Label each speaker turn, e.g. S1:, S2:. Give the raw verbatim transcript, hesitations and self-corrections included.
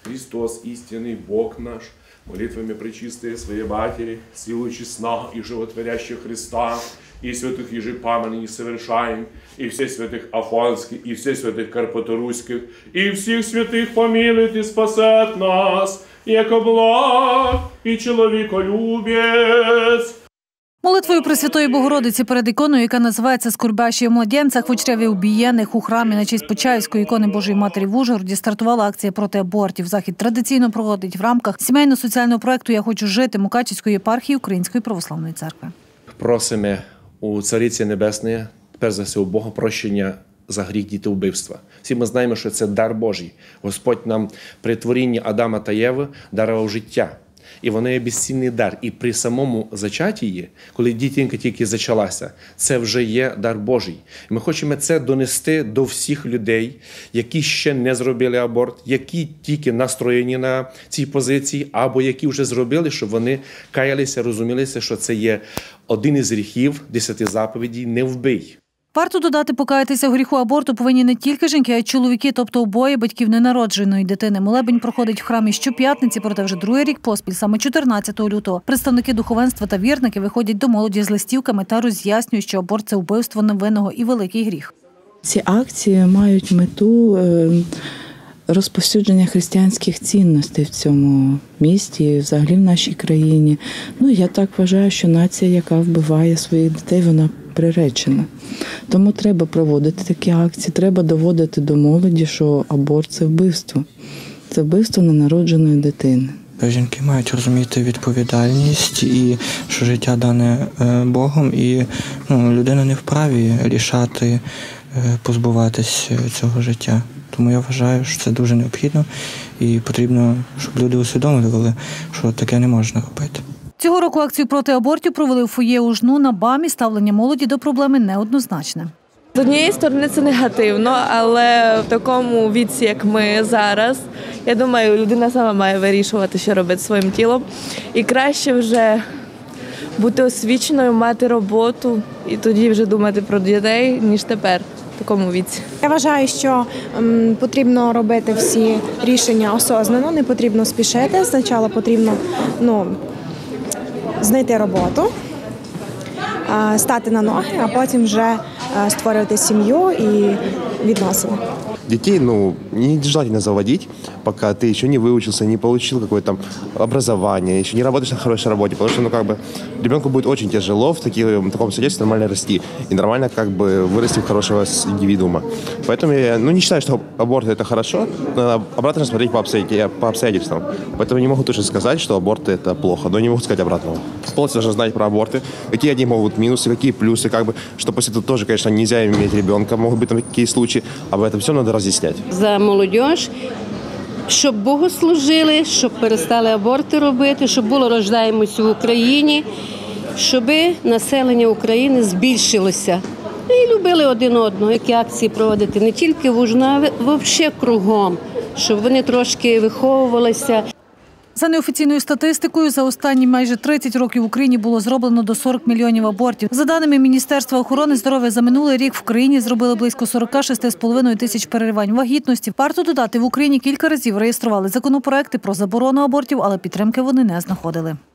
S1: Христос, истинный Бог наш, молитвами Пречистой Своей Матери, силой честного и животворящего Христа, и святых ежепамятных совершаем, и всех святых Афонских, и всех святых Карпаторуських, и всех святых помилует и спасет нас, яко благ и человеколюбец.
S2: Молитвою Пресвятої Богородиці перед іконою, яка називається «Скорбящі в младенцях» в учреві убієнних у храмі на честь Почаївської ікони Божої Матері в Ужгороді стартувала акція проти абортів. Захід традиційно проводить в рамках сімейно-соціального проєкту «Я хочу жити» Мукачівської єпархії Української православної церкви.
S3: Просимо у Цариці Небесної, перш за все, у Бога прощення за гріх дітовбивства. Всі ми знаємо, що це дар Божий. Господь нам при творінні Адама та Єви дарував життя. І воно є безцінний дар. І при самому зачатті, коли дитинка тільки зачалася, це вже є дар Божий. І ми хочемо це донести до всіх людей, які ще не зробили аборт, які тільки настроєні на цій позиції, або які вже зробили, щоб вони каялися, розумілися, що це є один із гріхів десяти заповідей «Не вбий».
S2: Варто додати, покаятися в гріху аборту повинні не тільки жінки, а й чоловіки, тобто обоє батьків ненародженої дитини. Молебень проходить в храмі щоп'ятниці, проте вже другий рік поспіль, саме чотирнадцятого лютого. Представники духовенства та вірники виходять до молоді з листівками та роз'яснюють, що аборт – це вбивство невинного і великий гріх.
S4: Ці акції мають мету розповсюдження християнських цінностей в цьому місті, взагалі в нашій країні. Ну, я так вважаю, що нація, яка вбиває своїх дітей, вона приречена. Тому треба проводити такі акції, треба доводити до молоді, що аборт – це вбивство. Це вбивство ненародженої дитини.
S5: Жінки мають розуміти відповідальність і що життя дане Богом, і ну, людина не вправі рішати, позбуватись цього життя. Тому я вважаю, що це дуже необхідно і потрібно, щоб люди усвідомлювали, що таке не можна робити.
S2: Цього року акцію проти абортів провели у фоє УЖНУ на БАМі. Ставлення молоді до проблеми неоднозначне.
S6: З однієї сторони це негативно, але в такому віці, як ми зараз, я думаю, людина сама має вирішувати, що робити своїм тілом. І краще вже бути освіченою, мати роботу і тоді вже думати про дітей, ніж тепер. В такому віці.
S7: Я вважаю, що м, потрібно робити всі рішення осознано, не потрібно спішити. Спочатку потрібно ну, знайти роботу, а, стати на ноги, а потім вже а, створювати сім'ю і відносини.
S8: Детей, ну, нежелательно заводить, пока ты еще не выучился, не получил какое-то там образование, еще не работаешь на хорошей работе, потому что, ну, как бы, ребенку будет очень тяжело в, таких, в таком содействии нормально расти и нормально, как бы, вырасти в хорошего индивидуума. Поэтому я, ну, не считаю, что аборт – это хорошо, надо обратно смотреть по обстоятельствам, по обстоятельствам. Поэтому не могу точно сказать, что аборт – это плохо, но не могу сказать обратного. Полностью должны знать про аборты, какие они могут минусы, какие плюсы, как бы, что после этого тоже, конечно, нельзя иметь ребенка, могут быть там такие случаи, об этом все надо разъяснять.
S9: За молодь, щоб Богу служили, щоб перестали аборти робити, щоб було рождаємося в Україні, щоб населення України збільшилося. І любили один одного, які акції проводити не тільки в УЖНУ, а взагалі кругом, щоб вони трошки виховувалися.
S2: За неофіційною статистикою, за останні майже тридцять років в Україні було зроблено до сорока мільйонів абортів. За даними Міністерства охорони здоров'я, за минулий рік в країні зробили близько сорока шести з половиною тисяч переривань вагітності. Варто додати, в Україні кілька разів реєстрували законопроекти про заборону абортів, але підтримки вони не знаходили.